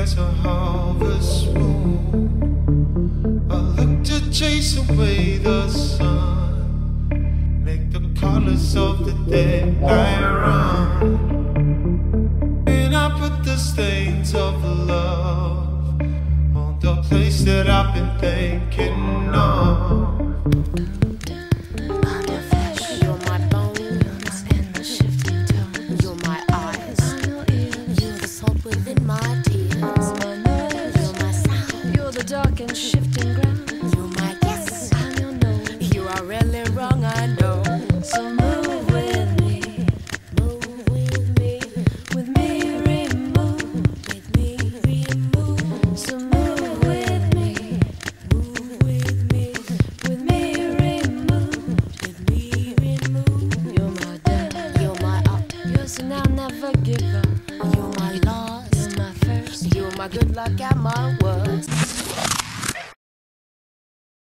as a harvest moon. I look to chase away the sun, make the colors of the daylight run. And I put the stains of love on the place that I've been thinking of. Dark and shifting ground. You're my guess. I'm your no. You are really wrong, I know. So move with me, Move with me, remove. with me, remove. So move with me, Move with me, remove. with me, remove. You're my down, You're my up, yours and I'll never give up. you're my lost, You're my first, you're my good luck and my worst.